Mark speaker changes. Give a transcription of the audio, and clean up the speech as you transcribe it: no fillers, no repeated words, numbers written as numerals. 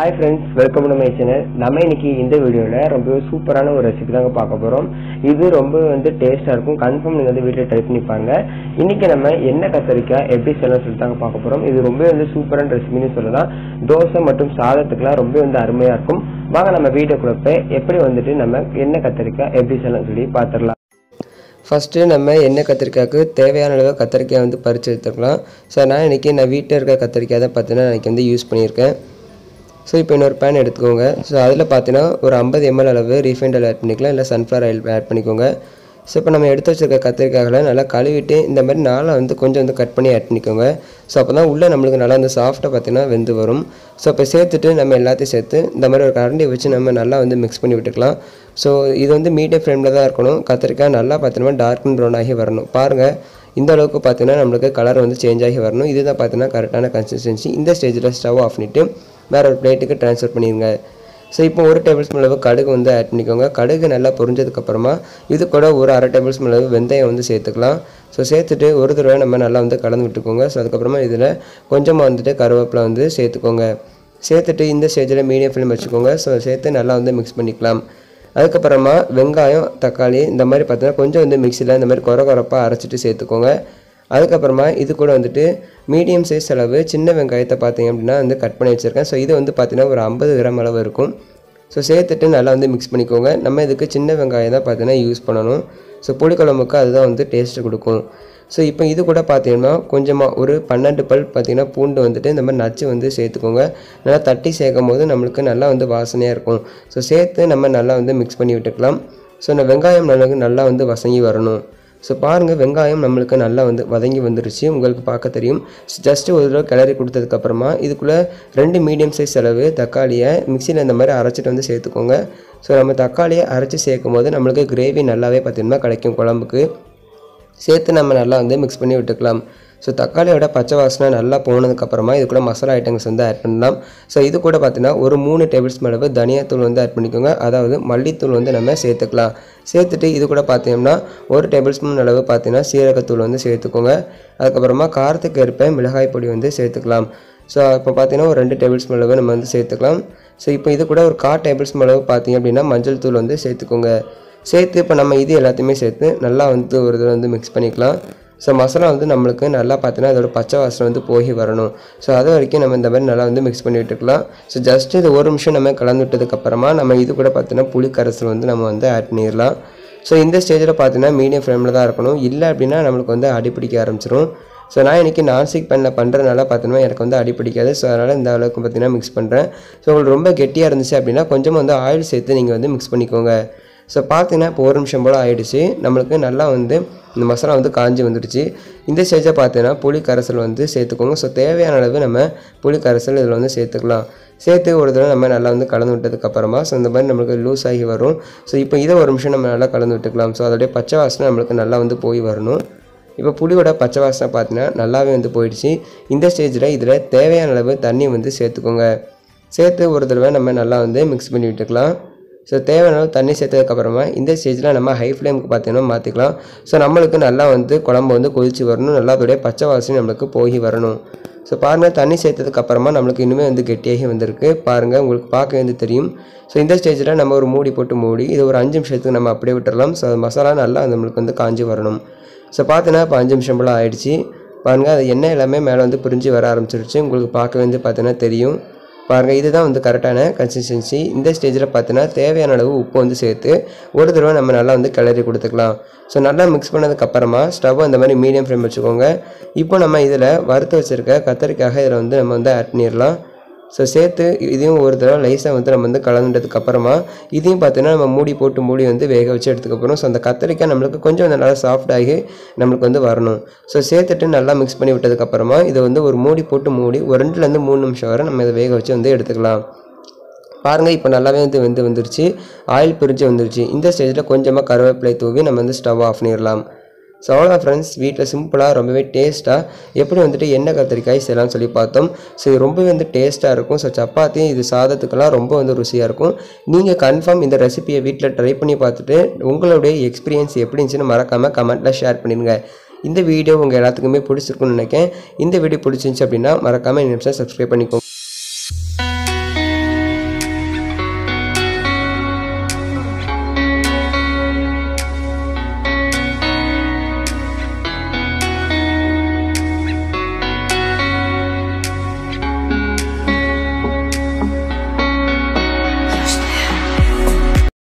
Speaker 1: Hi friends, welcome to my channel. நம்ம இன்னைக்கு இந்த வீடியோல ரொம்ப சூப்பரான ஒரு ரெசிபி தாங்க பார்க்க போறோம். இது ரொம்ப டேஸ்டா இருக்கும். கன்ஃபார்ம் நீங்க வந்து வீட்ல ட்ரை பண்ணி பாருங்க. இன்னைக்கு நம்ம என்ன கத்தரிக்காய் எப்படி செய்யலாம் சொல்லி தாங்க பார்க்க போறோம். இது ரொம்ப சூப்பரான ரெசிபின்னு சொல்லலாம். தோசை மற்றும் சாதத்துக்குலாம் ரொம்ப அருமையா இருக்கும். வாங்க நம்ம வீடியோக்குள்ள போய் எப்படி நம்ம என்ன கத்தரிக்காய் எப்படி செய்யலாம் சொல்லி பார்த்துடலாம். ஃபர்ஸ்ட் நம்ம எண்ணெய் கத்திரிக்காய்க்கு தேவையான அளவு கத்திரிக்காய் பறிச்சு எடுத்துக்கலாம். ஸோ நான் வீட்டில் இருக்க கத்திரிக்காய் தான் பார்த்தீங்கன்னா யூஸ் பண்ணியிருக்கேன். ஸோ இப்போ இன்னொரு பேன் எடுத்துக்கோங்க. ஸோ அதில் பார்த்தீங்கன்னா ஒரு 50 ml அளவு ரீஃபைண்ட் ஆயில் ஆட் பண்ணிக்கலாம், இல்லை சன்ஃப்ளவர் ஆயில் ஆட் பண்ணிக்கோங்க. ஸோ இப்போ நம்ம எடுத்து வச்சுருக்க கத்திரிக்காய்களை நல்லா கழுவிட்டு இந்த மாதிரி நாளாக கொஞ்சம் கட் பண்ணி ஆட் பண்ணிக்கோங்க. ஸோ அப்போ தான் உள்ளே நம்மளுக்கு நல்லா சாஃப்டாக பார்த்தீங்கன்னா வெந்து வரும். ஸோ இப்போ சேர்த்துட்டு நம்ம எல்லாத்தையும் சேர்த்து இந்த மாதிரி ஒரு கரண்டி வச்சு நம்ம நல்லா மிக்ஸ் பண்ணி விட்டுக்கலாம். ஸோ இது மீடியம் ஃப்ளேமில் தான் இருக்கணும். கத்திரிக்காய் நல்லா பார்த்தீங்கன்னா டார்க் அண்ட் ப்ரௌன் ஆகி வரணும். பாருங்கள், இந்த அளவுக்கு பார்த்தீங்கன்னா நம்மளுக்கு கலர் சேஞ்ச் ஆகி வரணும். இதுதான் பார்த்தீங்கன்னா கரெக்டான கன்சிஸ்டன்சி. இந்த ஸ்டேஜில் ஸ்டவ் ஆஃப் பண்ணிவிட்டு வேறு ஒரு பிளேட்டுக்கு ட்ரான்ஸ்ஃபர் பண்ணிடுங்க. ஸோ இப்போ ஒரு டேபிள் ஸ்பூன் அளவு கடுகு ஆட் பண்ணிக்கோங்க. கடுகு நல்லா பொரிஞ்சதுக்கப்புறமா இது கூட ஒரு அரை டேபிள் ஸ்பூன் அளவு வெந்தயம் சேர்த்துக்கலாம். ஸோ சேர்த்துட்டு ஒரு தடவை நம்ம நல்லா கலந்து விட்டுக்கோங்க. ஸோ அதுக்கப்புறமா இதில் கொஞ்சமாக கருவேப்பிலை சேர்த்துக்கோங்க. சேர்த்துட்டு இந்த ஸ்டேஜில் மீடியம் ஃப்ளேம் வச்சுக்கோங்க. ஸோ சேர்த்து நல்லா மிக்ஸ் பண்ணிக்கலாம். அதுக்கப்புறமா வெங்காயம், தக்காளி இந்த மாதிரி பார்த்தீங்கன்னா கொஞ்சம் மிக்சியில் இந்த மாதிரி கொரப்பாக அரைச்சிட்டு சேர்த்துக்கோங்க. அதுக்கப்புறமா இது கூட மீடியம் சைஸ் அளவு சின்ன வெங்காயத்தை பார்த்தீங்க அப்படின்னா கட் பண்ணி வச்சுருக்கேன். ஸோ இது பார்த்தீங்கன்னா ஒரு 50 கிராம் அளவு இருக்கும். ஸோ சேர்த்துட்டு நல்லா மிக்ஸ் பண்ணிக்கோங்க. நம்ம இதுக்கு சின்ன வெங்காயம் தான் பார்த்தீங்கன்னா யூஸ் பண்ணணும். ஸோ புளிக்குழம்புக்கு அதுதான் டேஸ்ட்டு கொடுக்கும். ஸோ இப்போ இது கூட பார்த்தீங்கன்னா கொஞ்சமாக ஒரு 12 பல் பார்த்தீங்கன்னா பூண்டு இந்த மாதிரி நச்சு சேர்த்துக்கோங்க. நல்லா தட்டி சேர்க்கும் போது நம்மளுக்கு நல்லா வாசனையாக இருக்கும். ஸோ சேர்த்து நம்ம நல்லா மிக்ஸ் பண்ணி விட்டுக்கலாம். ஸோ இந்த வெங்காயம் நல்லா வசங்கி வரணும். ஸோ பாருங்கள், வெங்காயம் நம்மளுக்கு நல்லா வதங்கி வந்துருச்சு. உங்களுக்கு பார்க்க தெரியும். ஜஸ்ட்டு ஒரு தடவை கிளறி கொடுத்ததுக்கப்புறமா இதுக்குள்ளே 2 மீடியம் சைஸ் அளவு தக்காளியை மிக்சியில் இந்த மாதிரி அரைச்சிட்டு சேர்த்துக்கோங்க. ஸோ நம்ம தக்காளியை அரைச்சி சேர்க்கும் போது நம்மளுக்கு கிரேவி நல்லாவே பார்த்திங்கன்னா கிடைக்கும் குழம்புக்கு. சேர்த்து நம்ம நல்லா மிக்ஸ் பண்ணி விட்டுக்கலாம். ஸோ தக்காளியோட பச்சை வாசனை நல்லா போனதுக்கப்புறமா இது கூட மசாலா ஐட்டம்ஸ் ஆட் பண்ணலாம். ஸோ இது கூட பார்த்தீங்கன்னா ஒரு 3 டேபிள் ஸ்பூன் அளவு தனியாத்தூள் ஆட் பண்ணிக்கோங்க. அதாவது மல்லித்தூள் நம்ம சேர்த்துக்கலாம். சேர்த்துட்டு இது கூட பார்த்தீங்கன்னா ஒரு டேபிள் ஸ்பூன் அளவு பார்த்தீங்கன்னா சீரகத்தூள் சேர்த்துக்கோங்க. அதுக்கப்புறமா காரத்துக்கு ஏற்ப மிளகாய் பொடி சேர்த்துக்கலாம். ஸோ இப்போ பார்த்தீங்கன்னா ஒரு 2 டேபிள் ஸ்பூன் அளவு நம்ம சேர்த்துக்கலாம். ஸோ இப்போ இது கூட ஒரு 1/4 டேபிள் ஸ்பூன் அளவு பார்த்தீங்க அப்படின்னா மஞ்சள் தூள் சேர்த்துக்கோங்க. சேர்த்து இப்போ நம்ம இது எல்லாத்தையுமே சேர்த்து நல்லா ஒரு தடவை மிக்ஸ் பண்ணிக்கலாம். ஸோ மசாலா நம்மளுக்கு நல்லா பார்த்தீங்கன்னா அதோட பச்சை வாசனை போய் வரணும். ஸோ அது வரைக்கும் நம்ம இந்த மாதிரி நல்லா மிக்ஸ் பண்ணி விட்டுக்கலாம். ஸோ ஜஸ்ட் இது ஒரு நிமிஷம் நம்ம கலந்து விட்டதுக்கப்புறமா நம்ம இது கூட பார்த்தீங்கன்னா புளி கரைசல் நம்ம ஆட் பண்ணிடலாம். ஸோ இந்த ஸ்டேஜில் பார்த்தீங்கன்னா மீடியம் ஃப்ளேமில் தான் இருக்கணும். இல்லை அப்படின்னா நம்மளுக்கு அடிப்பிடிக்க ஆரம்பிச்சிடும். ஸோ நான் இன்றைக்கி நான்ஸ்டிக் பேனில் பண்ணுறதுனால பார்த்தீங்கன்னா எனக்கு அடிப்பிடிக்காது. ஸோ அதனால் இந்த அளவுக்கு பார்த்தீங்கன்னா மிக்ஸ் பண்ணுறேன். ஸோ உங்களுக்கு ரொம்ப கெட்டியாக இருந்துச்சு அப்படின்னா கொஞ்சமாக ஆயில் சேர்த்து நீங்கள் மிக்ஸ் பண்ணிக்கோங்க. ஸோ பார்த்தீங்கன்னா இப்போ ஒரு நிமிஷம் போல் ஆகிடுச்சு. நம்மளுக்கு நல்லா இந்த மசாலா காஞ்சி வந்துடுச்சு. இந்த ஸ்டேஜை பார்த்தீங்கன்னா புளி கரைசல் சேர்த்துக்கோங்க. ஸோ தேவையான அளவு நம்ம புளி கரைசல் இதில் சேர்த்துக்கலாம். சேர்த்து ஒரு தடவை நம்ம நல்லா கலந்து விட்டதுக்கப்புறமா ஸோ இந்த மாதிரி நம்மளுக்கு லூஸ் ஆகி வரும். ஸோ இப்போ இதை ஒரு நிமிஷம் நம்ம நல்லா கலந்து விட்டுக்கலாம். ஸோ அதோடைய பச்சை வாசனை நம்மளுக்கு நல்லா போய் வரணும். இப்போ புளியோட பச்சை வாசனை பார்த்தீங்கன்னா நல்லாவே போயிடுச்சு. இந்த ஸ்டேஜில் இதில் தேவையான அளவு தண்ணி சேர்த்துக்கோங்க. சேர்த்து ஒரு தடவை நம்ம நல்லா மிக்ஸ் பண்ணி விட்டுக்கலாம். ஸோ தேவையான அளவு தண்ணி சேர்த்ததுக்கப்புறமா இந்த ஸ்டேஜில் நம்ம ஹை ஃப்ளேமுக்கு பார்த்தீங்கன்னா மாற்றிக்கலாம். ஸோ நம்மளுக்கு நல்லா குழம்பு கொதிச்சு வரணும். நல்லா அதோடைய பச்சை வாசனை நம்மளுக்கு போய் வரணும். ஸோ பாருங்கள், தண்ணி சேர்த்ததுக்கப்புறமா நம்மளுக்கு இன்னுமே கெட்டியாகி வந்திருக்கு. பாருங்கள், உங்களுக்கு பார்க்க தெரியும். ஸோ இந்த ஸ்டேஜில் நம்ம ஒரு மூடி போட்டு மூடி இது ஒரு 5 நிமிஷத்துக்கு நம்ம அப்படியே விட்டுடலாம். ஸோ மசாலா நல்லா நம்மளுக்கு காஞ்சி வரணும். ஸோ பார்த்தீங்கன்னா இப்போ 5 நிமிஷம் போல் ஆகிடுச்சு. பாருங்கள், அது எண்ணெய் எல்லாமே மேலே பிரிஞ்சு வர ஆரம்பிச்சிருச்சு. உங்களுக்கு பார்க்க பார்த்தீங்கன்னா தெரியும். பாருங்கள், இதுதான் கரெக்டான கன்சிஸ்டன்சி. இந்த ஸ்டேஜில் பார்த்தீங்கன்னா தேவையான அளவு உப்பு சேர்த்து ஒரு தடவை நம்ம நல்லா கிளறி கொடுத்துக்கலாம். ஸோ நல்லா மிக்ஸ் பண்ணதுக்கப்புறமா ஸ்டவ் அந்த மாதிரி மீடியம் ஃப்ளேம் வச்சுக்கோங்க. இப்போ நம்ம இதில் வறுத்து வச்சுருக்க கத்திரிக்காக இதில் நம்ம ஆட் பண்ணிடலாம். ஸோ சேர்த்து இதையும் ஒரு தடவை லைஸாக நம்ம கலந்துட்டதுக்கப்புறமா இதையும் பார்த்தீங்கன்னா நம்ம மூடி போட்டு மூடி வேக வச்சு எடுத்துக்கப்புறம் ஸோ அந்த கத்திரிக்காய் நம்மளுக்கு கொஞ்சம் நல்லா சாஃப்டாகி நம்மளுக்கு வரணும். ஸோ சேர்த்துட்டு நல்லா மிக்ஸ் பண்ணி விட்டதுக்கப்புறமா இதை ஒரு மூடி போட்டு மூடி ஒரு 2லேருந்து 3 நிமிஷம் வரை நம்ம இதை வேக வச்சு எடுத்துக்கலாம். பாருங்கள், இப்போ நல்லாவே வந்துருச்சு. ஆயில் பிரிஞ்சு வந்துருச்சு. இந்த ஸ்டேஜில் கொஞ்சமாக கருவேப்பிலை தூவி நம்ம ஸ்டவ் ஆஃப் பண்ணிடலாம். ஸோ அவ்வளோதான் ஃப்ரெண்ட்ஸ், வீட்டில் சிம்பிளாக ரொம்பவே டேஸ்ட்டாக எப்படி எண்ணெய் கத்திரிக்காய் செய்யலாம்னு சொல்லி பார்த்தோம். ஸோ இது ரொம்பவே டேஸ்ட்டாக இருக்கும். ஸோ சப்பாத்தி இது சாதத்துக்கெல்லாம் ரொம்ப ருசியாக இருக்கும். நீங்கள் கன்ஃபார்ம் இந்த ரெசிபியை வீட்டில் ட்ரை பண்ணி பார்த்துட்டு உங்களுடைய எக்ஸ்பீரியன்ஸ் எப்படி இருந்துச்சுன்னு மறக்காமல் கமெண்ட்டில் ஷேர் பண்ணிடுங்க. இந்த வீடியோ உங்கள் எல்லாத்துக்குமே பிடிச்சிருக்குன்னு நினைக்கிறேன். இந்த வீடியோ பிடிச்சிருந்துச்சு அப்படின்னா மறக்காமல் இந்த நிமிஷம் சப்ஸ்கிரைப் பண்ணிக்கோங்க.